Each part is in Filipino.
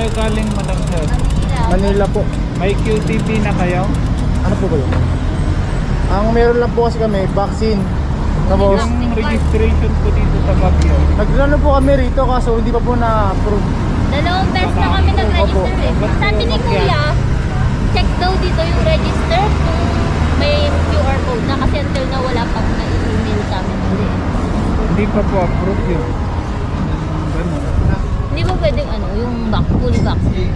kayo galing, Madam Sir? Manila po. May QTP na kayo? Ano po ba yun? Ang meron lang po kasi kami, vaccine. Tapos, Yung registration po dito sa Baguio. nagplano po kami rito kaso hindi pa po na-approve. 2 beses na kami nag-register eh. Sabi ni Kuya, check daw dito yung register kung may QR code na kasi until na wala pang na-email sa amin ulit. Hindi pa po approve yun. Ganun. Hindi ba pwedeng ano, yung full vaccine?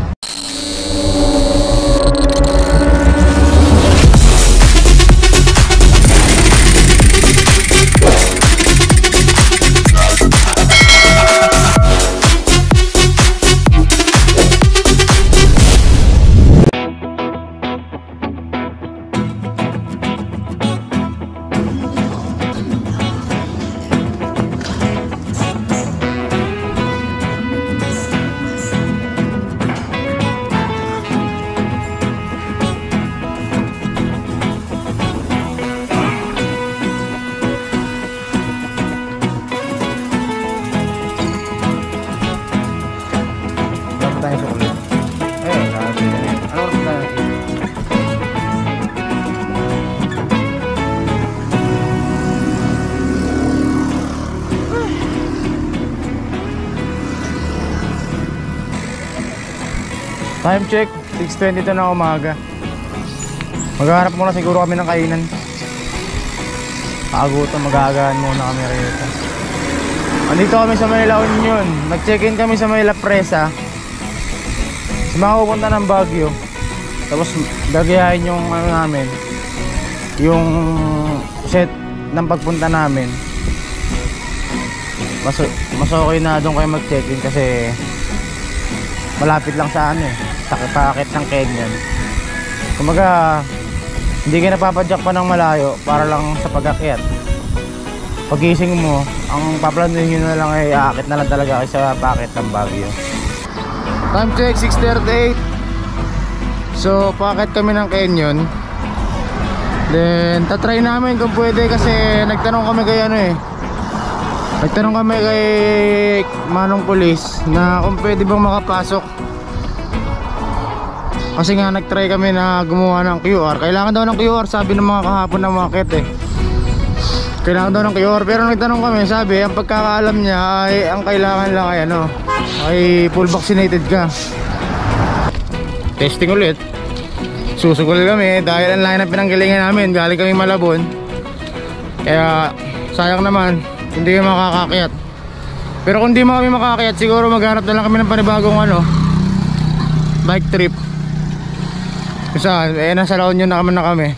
Tayo sa ulit. Eh, kasi ano oras na? Time check, 6:22 na umaga. Maghahanap muna siguro kami ng kainan. Paagutan, mag-aagahan muna kami rito. Andito kami sa Manila Union. Nag-check-in kami sa Manila Presa. Sa mga pupunta ng Baguio. Tapos gagayahin yung ano namin, yung set ng pagpunta namin. Mas okay na doon kayo mag-check-in kasi malapit lang sa ano eh, sa paakit ng Kenyan. Kumaga hindi ka napapadyak pa ng malayo para lang sa pag-akyat. Pagising mo, ang paplanuhin nyo na lang ay aakit na lang talaga kayo sa paakit ng Baguio. Time check, 6:38. So, paakit kami ng Canyon. Then, tatry namin kung pwede kasi nagtanong kami kay ano eh. Nagtanong kami kay Manong Pulis na kung pwede bang makapasok. Kasi nga nagtry kami na gumawa ng QR. Kailangan daw ng QR, sabi ng mga kahapon na market eh. Kailangan daw ng QR, pero nagtanong kami, sabi, ang pagkakaalam niya ay ang kailangan lang ay ano, ay full vaccinated ka. Testing ulit. Susugol kami dahil ang layo ng pinanggalingan namin, galing kami Malabon. Kaya sayang naman hindi kami makakakyat. Pero kung di kami makakakyat, siguro maghanap na lang kami ng panibagong ano, bike trip. Kasi nasa La Union na kami.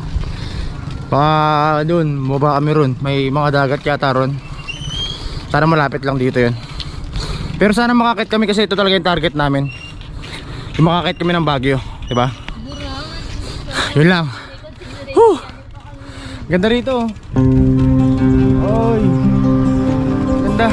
Baka dun, baba kami ron. May mga dagat yata ron. Sana malapit lang dito yun. Pero sana makakit kami kasi ito talaga yung target namin. Yung makakit kami ng Baguio, diba? Yun lang. Whew! Ganda rito. Oy, ganda.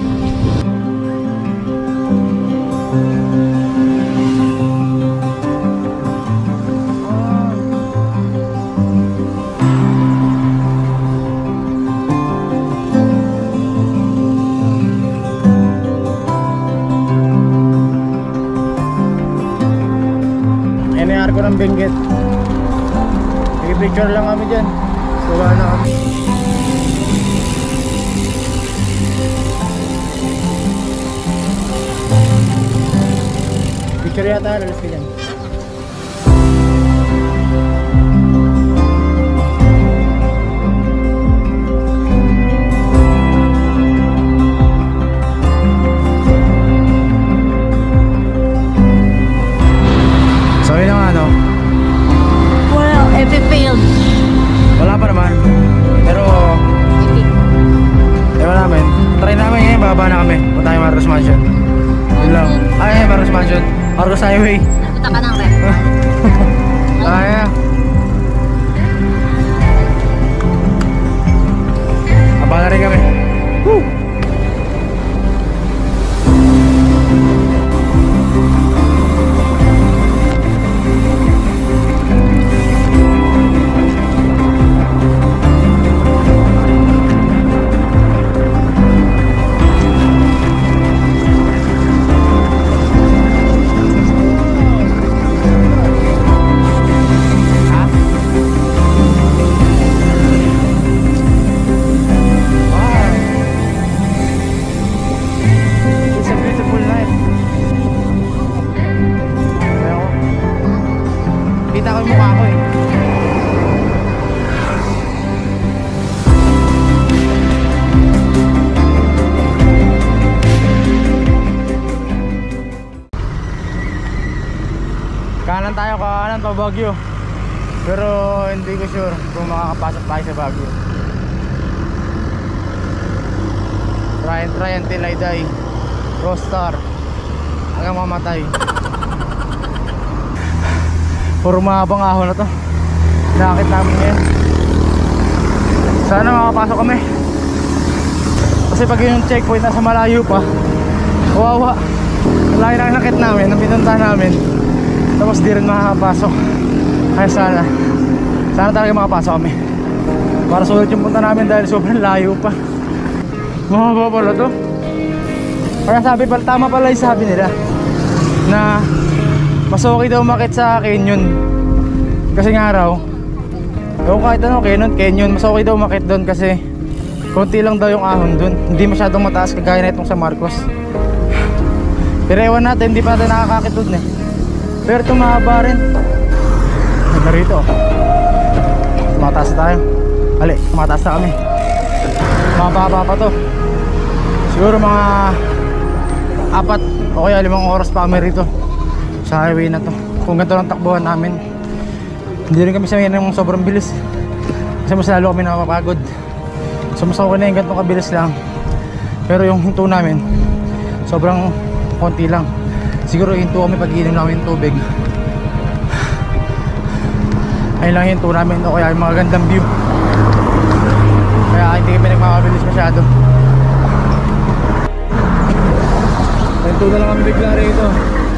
Ko ng Benguet. Picture lang kami dyan. Suwa na kami. Picture yata, lalas ka dyan. Wala pa naman. Pero ewan namin. Try namin ngayon, baba na kami. Punta tayo Marcos Mansion. Yun lang. Ay, Marcos Mansion, Marcos Highway. Punta ka ng rep. Kaya abala rin kami. Woo! daan pa Baguio. Pero hindi ko sure kung makakapasok tayo sa Baguio. Try until I die. Cross-star hanggang mamatay. Puro mahabang ahon na to. Nakakit namin ngayon. Sana makapasok kami. Kasi pag yung checkpoint nasa malayo pa, kawawa. Layo na nakit namin, ang pinuntahan namin. Tapos di rin makakapasok. Kaya sana talaga makapasok kami. Para sulit yung punta namin dahil sobrang layo pa. Mahaba pala to. Kaya sabi pala, tama pala yung sabi nila na mas okay daw umakit sa canyon. Kasi nga raw, ewan kahit ano, canyon, mas okay daw umakit doon kasi konti lang daw yung ahon doon. Hindi masyadong mataas kagaya na itong sa Marcos. Pero ewan natin, hindi pa natin nakakakit doon eh. Pero itong mahaba rin. Ganda rito. Tumataas tayo. Ali, tumataas na kami. Mababa pa to. Siguro mga 4 o kaya 5 oras pa kami rito sa highway na to. Kung ganito lang takbuhan namin, hindi rin kami sabihin ng sobrang bilis kasi mas lalo kami nakapagod. So mas okay na yung ganitong kabilis lang. Pero yung hinto namin sobrang konti lang. Siguro hinto kami pag iinom namin tubig. Ayun lang hinto namin o kaya yung mga gandang view. Kaya hindi kami nagmakabilis masyado. Hinto na lang kami bigla rito.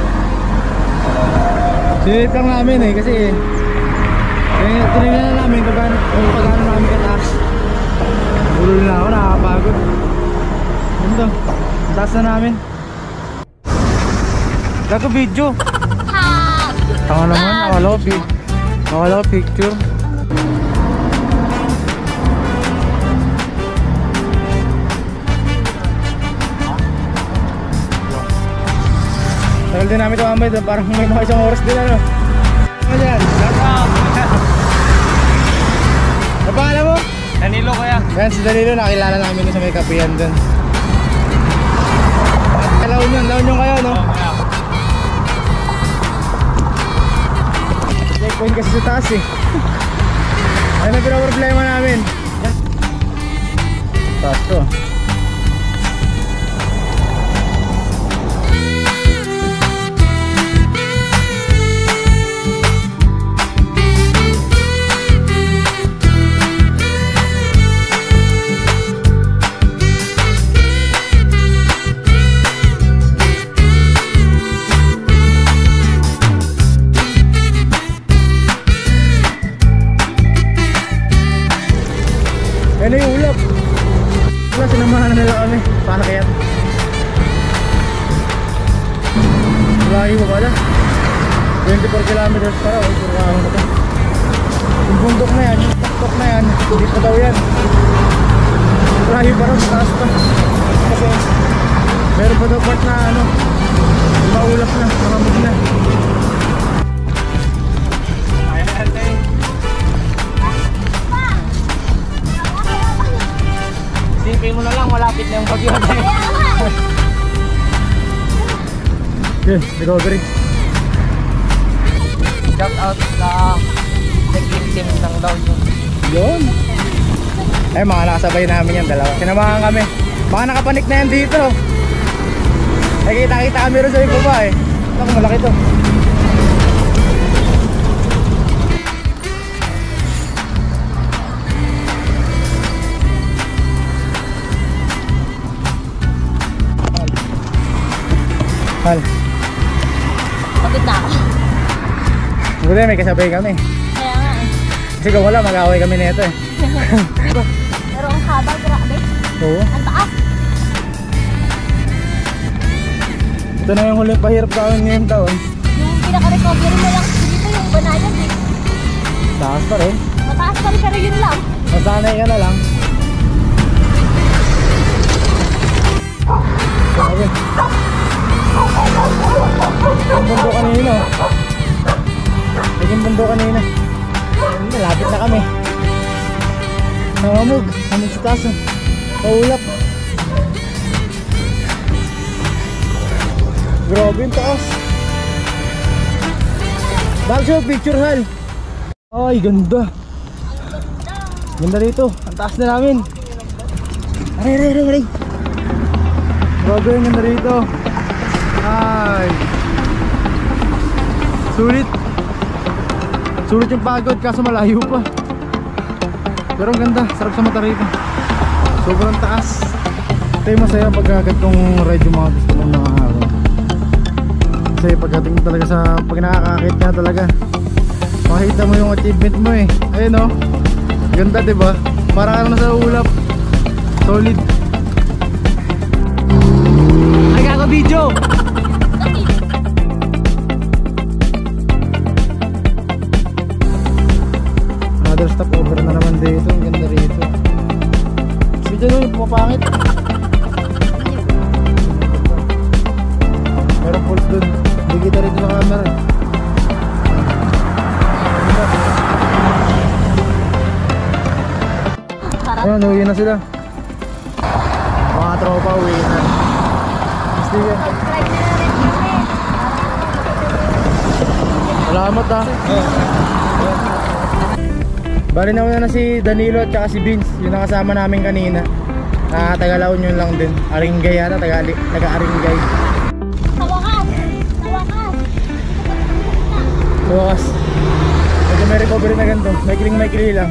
Sinilip lang namin eh kasi tinignan na namin kung pagano namin kataas. Ulul na ako, nakakapagod. Ganda, taas na namin. Gago video. Tama naman, nakala ko picture. Tagal din namin ito mamay doon, parang may mga isang oras din ano. Ano yan? Ano pangalan mo? Danilo kuya. Yan si Danilo, nakilala namin sa may kapihan doon. Laon yun kayo no? Checkpoint kasi sa taas eh. Ano na pinaproblema namin? Taas to. Ano yung ulap? Wala, sinamahan na nila kami. Paakyat. Layo pa pala. 24 kilometers para. Ay, puro kahon na to. Yung bundok na yan, yung taktok na yan, hindi pa daw yan. Layo pa rin, taas pa. Kasi meron pa daw part na ano, maulap na, makamod na. Isipin mo na lang, malapit na yung bagyo. Yun, recovery. Shout out sa nag-victim ng down Yun. Eh, mga nakasabay namin yung dalawa. Sinamahan kami. Mga nakapanik na yan dito. Eh, kita-kita kami rin sa ibaba eh. Naku, malaki to. Hal. Pagod na ako. Buti may kasabay kami. Kaya nga eh. Kasi kung wala, mag-away kami nito eh. Pero ang haba, grabe. Oo. Ang taas. Ito na yung huling pahirap sa amin ngayong taon. Yung pinaka-recovery mo lang dito yung banayan eh. Taas pa rin. Mataas pa rin pero yun lang. Masanay ka na lang. Okay. Yung bundo kanina. Yung bundo kanina. Malapit na kami. Nangamog. Hamog sa taas. Paulap. Grabe yung taas. Bagso, picture hal. Ay, ganda. Ganda rito. Ang taas na namin. Aray. Grabe, ang ganda rito. Ay. Sulit. Sulit yung pagod kaso malayo pa. Pero ang ganda, sarap sa mata rito. Sobrang taas. Ito yung masaya pag ganitong ride yung mga gusto mong nakahawak. Kasi pagdating talaga sa pag nakakakit ka talaga, makita mo yung achievement mo eh. Ayun o, ganda diba? Para ka na sa ulap. Solid. Ay kako video. Another stopover na naman dito. Ang ganda rito. Video nyo yung pumapangit. Meron pulse dun. Hindi kita rito sa camera. Ayan, uwi na sila. Mga tropa, uwi na. Sige. Salamat ha. Bali na una na si Danilo at saka si Vince. Yung nakasama namin kanina. Taga-Laon yun lang din. Aringay yata, taga-Aringay. Bukas. Medyo may recovery na ganito. May kili lang.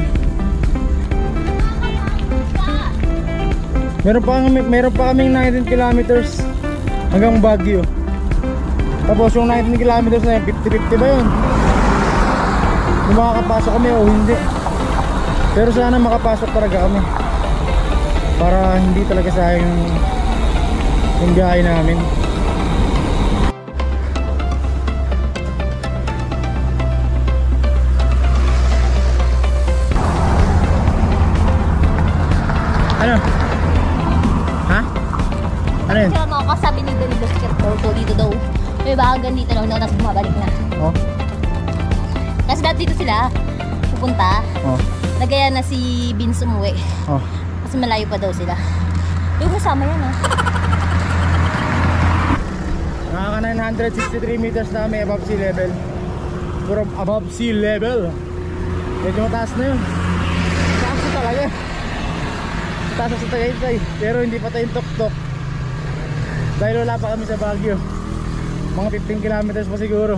Meron pa kaming 19 kilometers hanggang Baguio. Tapos yung 19 kilometers na yun, 50-50 ba yun? Kung makakapasok kami o hindi. Pero sana makapasok talaga kami. Para hindi talaga sayang yung biyahe namin. Ano? Ha? Ano yun? Kaya mga kasabi ni Danilo Skirporto dito daw. May bahagan dito daw na tapos bumabalik na. Oh? Kasi dati dito sila pupunta. Oh? Nagaya na si Vince umuwi. Oh? Kasi malayo pa daw sila. Yung kasama yan ha. Nakaka 963 meters na kami above sea level. Puro above sea level. Medyo mataas na yun. Mataas na talaga. Mataas sa Tagaytay. Pero hindi pa tayong tok-tok. Dahil wala pa kami sa Baguio. Mga 15 kilometers pa siguro.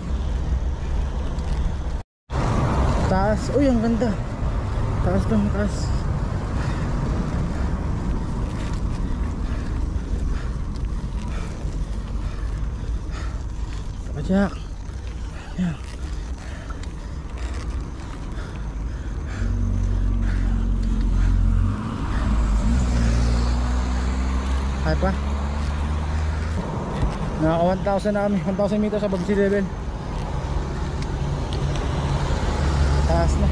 Taas. Uy, ang ganda. Taas to, taas. Jack. Yeah. Kaya pa? Naka 1,000 na kami. 1,000 meters above sea level. Taas na.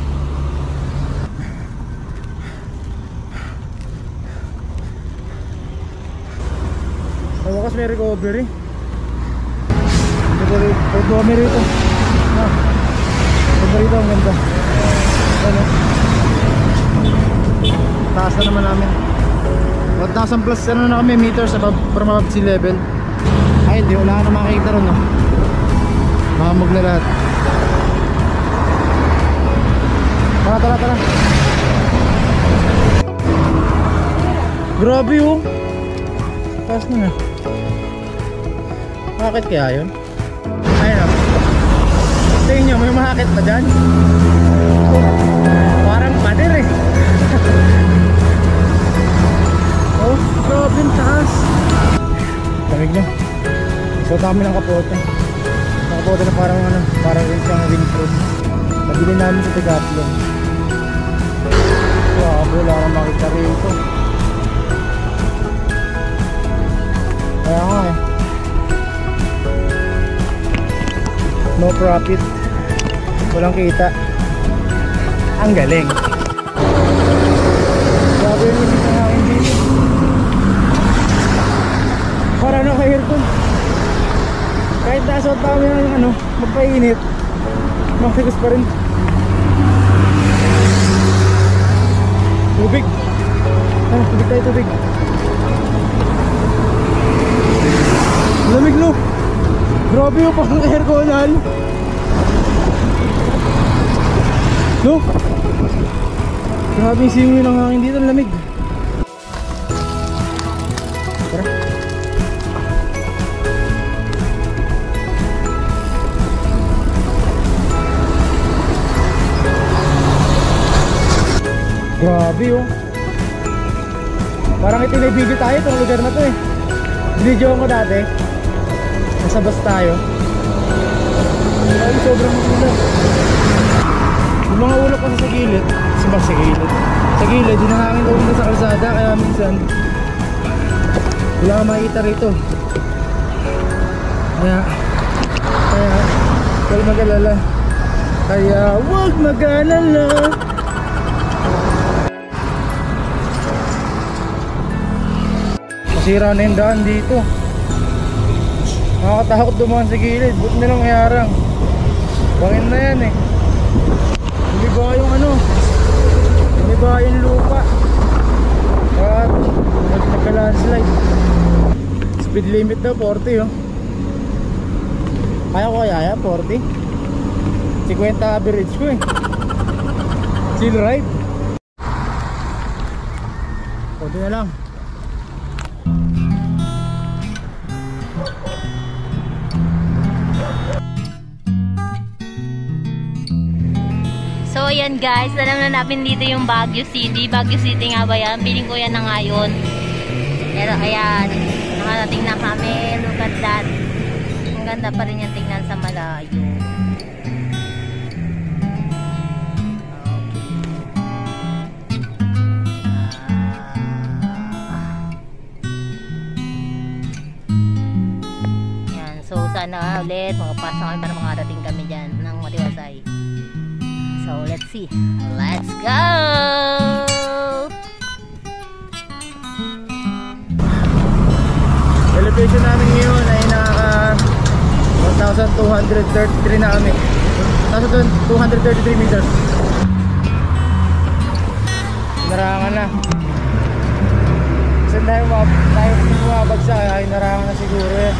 Sa wakas may recovery. Recovery rito. Recovery rito, ang ganda. Ano? Taas na naman namin. 1,000 plus ano na kami meters from above sea level. Ay hindi, wala ka na makikita ron no? Mahamog na lahat. Tara. Grabe oh. Taas na. Bakit kaya yun? Ayun o. Tingin nyo, may mahakit pa dyan. Parang pader eh. Oh, grabe yung taas. Lamig nyo. So kami ng kapote. Kapote na parang rin siyang windproof. Nabili namin sa Tigatlo. Grabe, wala kang makita rito. Kaya nga eh. No profit. Walang kita. Ang galing. Grabe yung limit na aking dito. Para naka-aircon. Kahit nasot pa kami ng magpainit, masigas pa rin. Tubig. Tubig tayo, tubig. Lamig no. Grabe yung pang-airconan. No? Grabe yung simoy ng hangin dito, ang lamig. Tara. Grabe oh. Parang itinay-video tayo itong lugar na to eh. Video ko dati. Nasa bus tayo. Ay, sobrang ulan. Yung mga ulap kasi sa gilid. Sa gilid, hinahangin daw nila sa kalsada. Kaya minsan wala kang makikita rito. Kaya huwag mag-alala. Huwag mag-alala. Masira na yung daan dito. Nakakatakot dumaan sa gilid. Buti nilang mayarang. Bangin na yan eh. Hindi ba yung ano? Hindi ba yung lupa? At nagka-landslide. Speed limit daw 40 oh. Kaya ko kaya 40? 50 average ko eh. Chill ride. Konti na lang. So ayan guys, alam na namin dito yung Baguio City. Baguio City nga ba yan? Piling ko yan na ngayon. Pero ayan, nakarating na kami. Look at that. Ang ganda pa rin yung tingnan sa malayo. Yan, so sana ulit makapasa kami para makarating kami dyan ng Matiwasay. So let's see. Let's go! Elevation namin ngayon ay naka 1,233 na kami. 1,233 meters. Narangan na. Kasi tayo bumabagsak ay narangan na siguro eh.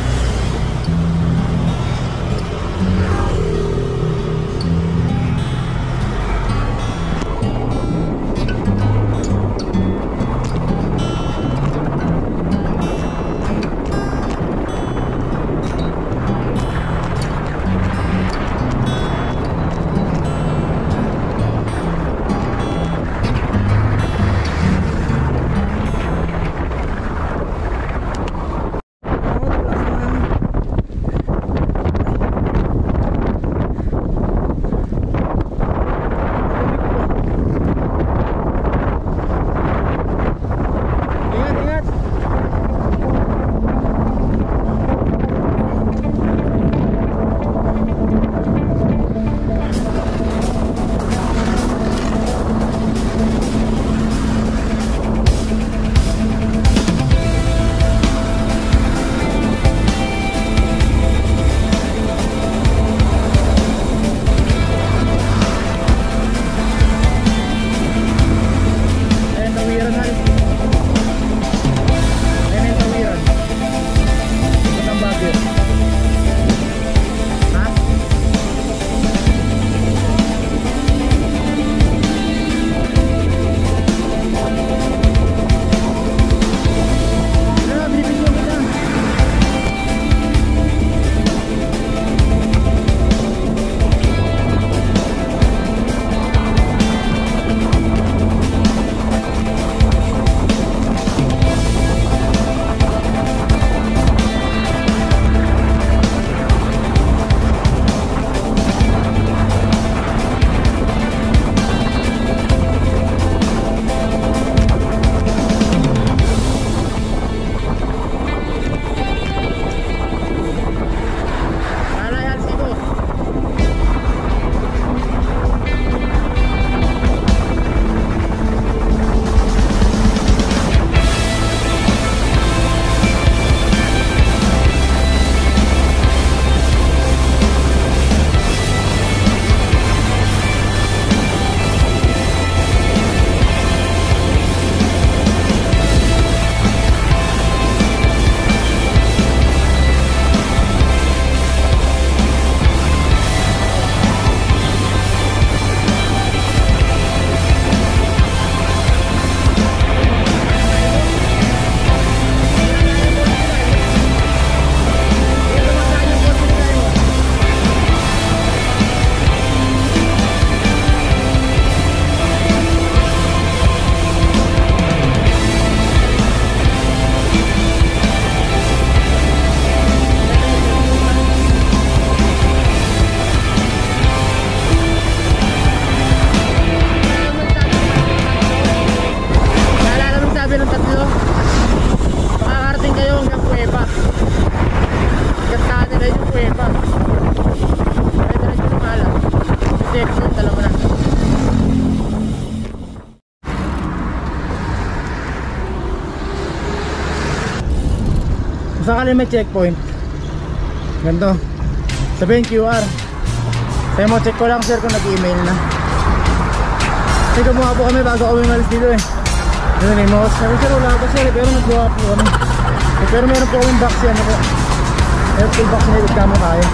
Kung sakali may checkpoint, ganito, sabihin QR. Sabi mo, check ko lang sir kung nag-email na. Kasi gumawa po kami bago kami malis dito eh. Yun eh, mo, sabi sir wala pa sir, pero naggawa po kami. Pero meron po kaming box yan ako. Airfield box na ikagkama tayo.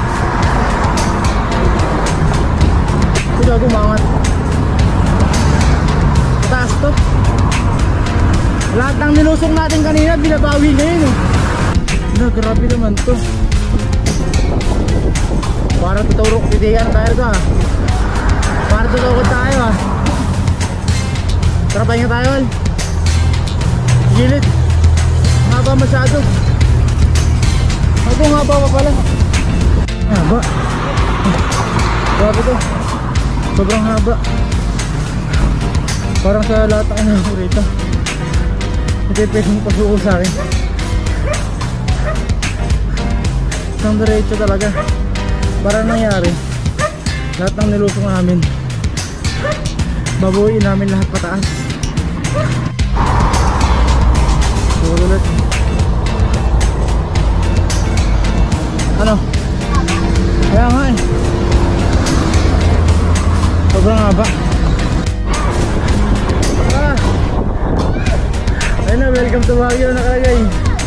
Ito gago mangat. Taas to. Lahat ng nilusok natin kanina binabawi ngayon eh. Grabe naman to. Parang tuturok titigan tayo ka. Parang tuturok tayo ah. Tara pahinga tayo al. Gilid. Haba masyado. Haba pa pala. Haba. Grabe to. Sobrang haba. Parang sa lahat ako rito. Hindi pwedeng pasuko sa akin. Isang diretso talaga. Para nangyari, lahat ng nilusok namin babuhin namin lahat pataas. Sulit. Ano? Kaya nga eh, sobrang haba. Ayun na, welcome to Baguio nakalagay.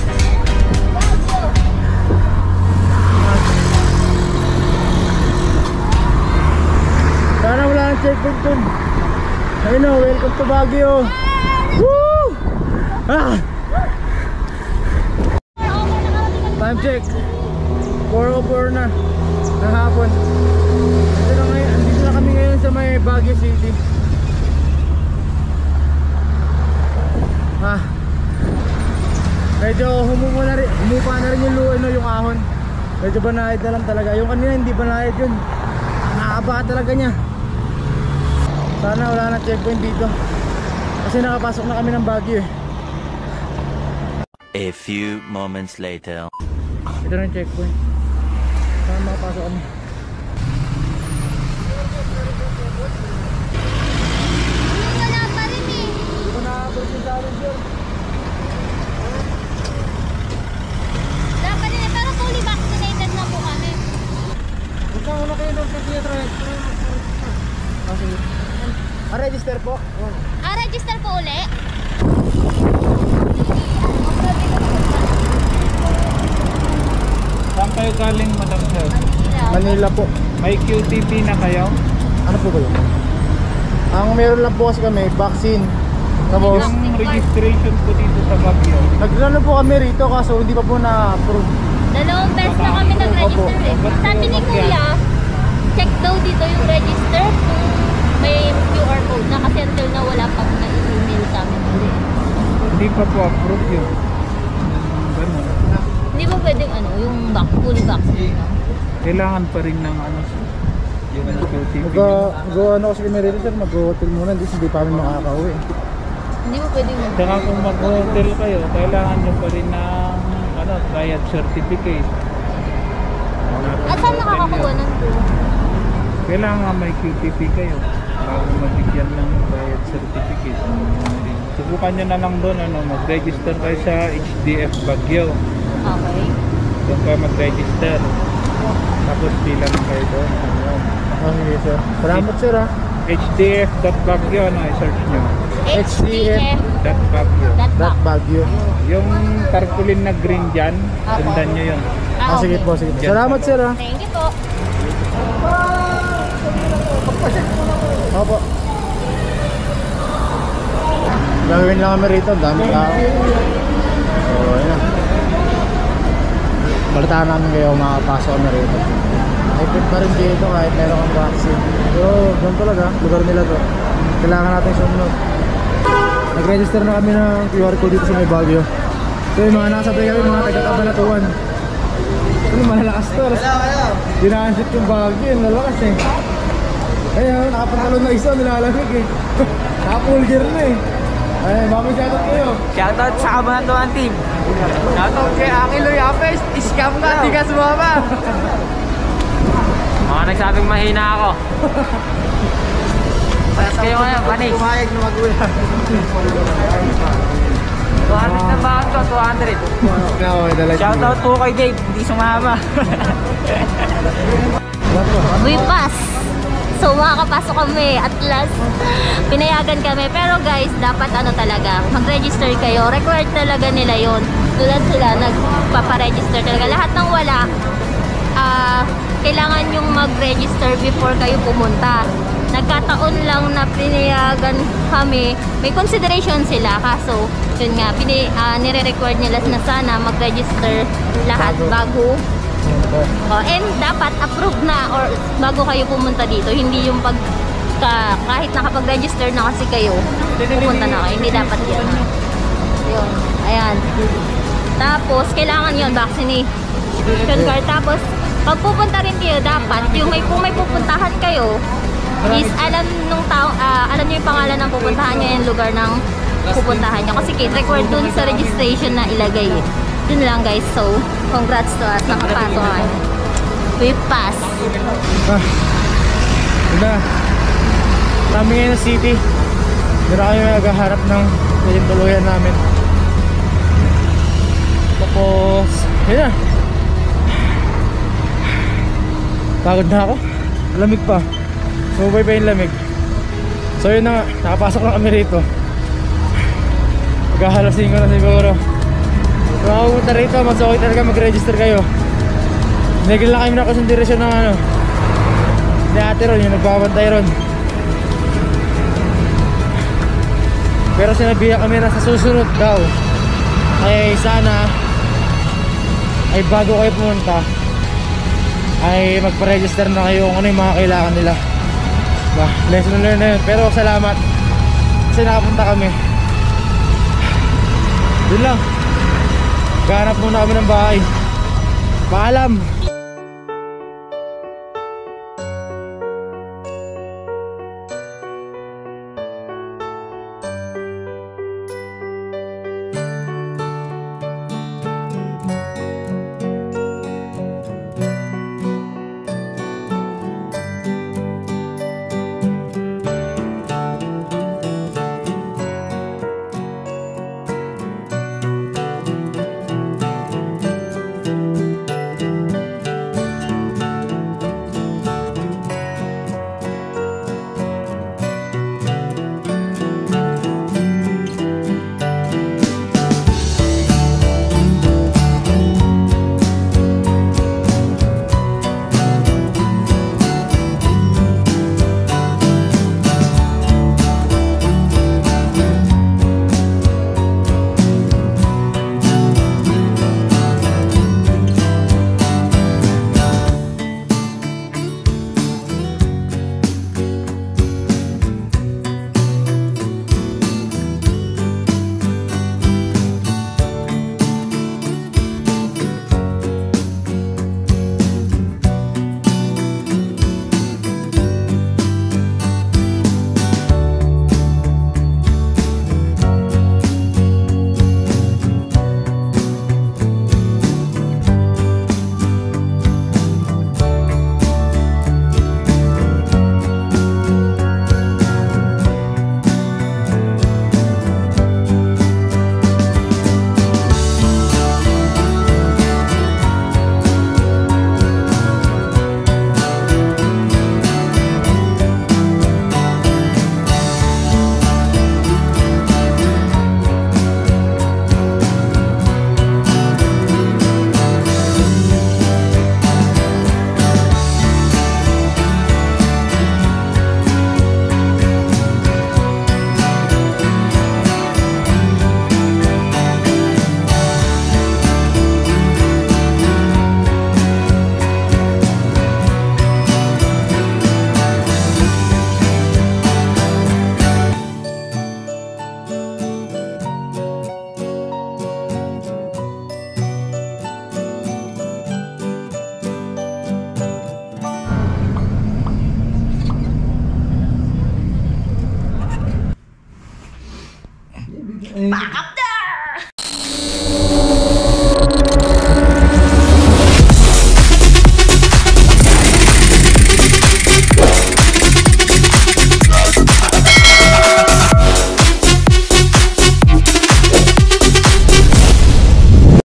Sana wala nang checkpoint dun. Ayun o, welcome to Baguio. Woo! Ah! Time check 4:04 na ng hapon. Dito na kami ngayon sa may Baguio City. Medyo humupa na rin yung ahon. Medyo banayad na lang talaga. Yung kanina hindi banayad yun. Nakakaba talaga niya. Sana wala na checkpoint dito. Kasi nakapasok na kami ng Baguio eh. A few moments later. Ito na yung checkpoint. Sana makapasok kami. Wala pa rin eh. Hindi ko nakabot yung challenger. Wala pa rin eh, pero fully vaccinated na po kami. Basta wala kayo doon kasi yung try. Sige. Register po? Register po uli. Saan kayo galing, Madam Sir? Manila po. May QTP na kayo? Ano po ba yun? Ang meron lang po kasi kami, vaccine. Tapos, Yung registration po dito sa Baguio. nagplano po kami rito kaso hindi pa po na-approve. 2 beses na kami nag-register eh. Sabi ni Kuya, check daw dito yung register kung may QR code na kasi until na wala pang na-email sa amin ulit. Hindi pa po approve yun. Ganun. Hindi ba pwedeng yung fully vaccine na? Kailangan pa rin ng yung QTP. Mag-ano kasi kami rito sir, mag-hotel muna, hindi pa kami makakauwi. Hindi ba pwedeng Saka kung mag-hotel kayo, kailangan nyo pa rin ng triad certificate. At saan nakakakuha ng tour? Kailangan may QTP kayo bago mabigyan ng triad certificate. Subukan nyo na lang doon, mag-register kayo sa HDF Baguio. Okay. Doon kayo mag-register. Tapos pila lang kayo doon. Sige sir. Salamat sir ha. HDF.Baguio, i-search nyo. HDF.Baguio. Baguio. Yung tarpaulin na green dyan, sundan nyo yun. Sige po, sige po. Salamat sir ha. Thank you po. Opo. Gagawin lang kami rito, dami tao. So, ayun. Balitaan namin kayo makapasok kami rito. Ipit pa rin dito kahit meron kang vaccine. Pero doon talaga, lugar nila to. Kailangan natin sumunod. Nag-register na kami ng QR code dito sa may Baguio. So yung mga nakasabay kami, mga taga-Kabanatuan. Ano, malalakas to. Dinahansit yung Baguio, yung lalakas eh. Ayun, nakapantalon na isa, nilalamig eh. Naka-full gear na eh. Ayun, mami shoutout kayo. Shoutout sa Kabanatuan team. Shoutout kay Angelo Yapes. Iskam ka, di ka sumama. Mga nagsabing mahina ako. Paras kayo ngayon, panis. Pumayag na mag-uwi. Tuharas na tambakan ko, 200. Shoutout po kay Dave, hindi sumama. We pass. So makakapasok kami at last. Pinayagan kami. Pero guys, dapat ano talaga, mag-register kayo. Required talaga nila yon. Tulad sila, nagpaparegister talaga. Lahat ng wala, kailangan yung mag-register before kayo pumunta. Nagkataon lang na pinayagan kami. May consideration sila. Kaso, yun nga, nire-required nila na sana mag-register lahat bago. And dapat approve na or bago kayo pumunta dito. Hindi yung kahit nakapag-register na kasi kayo, pupunta na kayo. Hindi dapat yan. Yun. Ayan. Tapos, kailangan yun, vaccination card. Tapos, pag pupunta rin kayo, dapat, kung may pupuntahan kayo, is alam nung tao, alam niyo yung pangalan ng pupuntahan niyo, yung lugar ng pupuntahan niyo. Kasi record dun sa registration na ilagay. Yun lang guys. So, congrats to us. Nakapasok kami. We pass. Diba? Kami ngayon sa city. Dito kami naghaharap ng pwedeng tuluyan namin. Tapos, yun na. Pagod na ako. Lamig pa. Sumubay pa yung lamig. So yun na nga. Nakapasok na kami rito. Maghahalasin ko na siguro. Kung makapunta rito, mas okay talaga mag-register kayo. Nagil lang kami na konsentrasyon ng ano ni ate ron, yung nagbabantay ron. Pero sinabihan kami na sa susunod daw ay sana ay bago kayo pumunta ay magpa-register na kayo kung ano yung mga kailangan nila. Lesson learned na yun. Pero salamat kasi nakapunta kami. Yun lang. Ganap muna kami ng bahay. Paalam. Baka